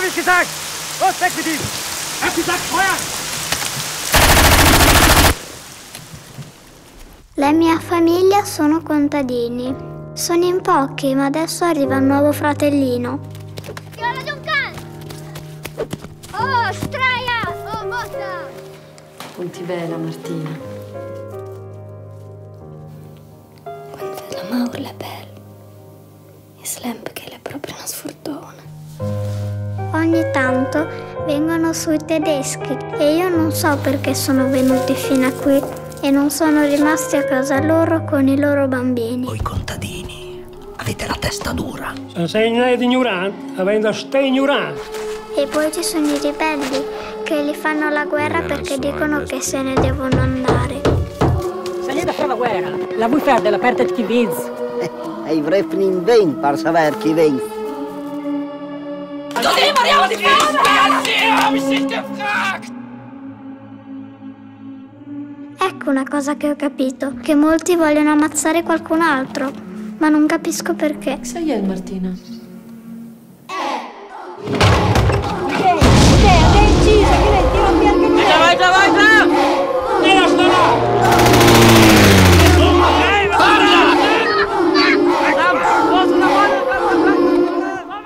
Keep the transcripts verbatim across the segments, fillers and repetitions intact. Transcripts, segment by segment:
ich gesagt! Los, weg mit ihm! Ich hab gesagt, feuern! La mia famiglia sono contadini. Sono in pochi, ma adesso arriva un nuovo fratellino. Schiava di un can! Oh, straia! Oh, mossa! Punti bella, Martina. Quando la Maurla è bella, mi sembra che è proprio una sfortuna. Ogni tanto vengono sui tedeschi e io non so perché sono venuti fino a qui e non sono rimasti a casa loro con i loro bambini. Voi contadini avete la testa dura. Se sei un ignorante, avendo ste ignorante. E poi ci sono i ribelli che li fanno la guerra perché dicono che se ne devono andare. Se gli da fare la guerra, la vuoi fare della parte di chi viz? E i vrefni in ven per saper chi ven. Così moriamo di fame! Mi siete gefragt! Ecco una cosa che ho capito, che molti vogliono ammazzare qualcun altro, ma non capisco perché. Sei il Martina?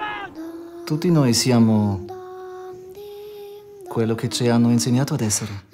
Tutti noi siamo quello che ci hanno insegnato ad essere.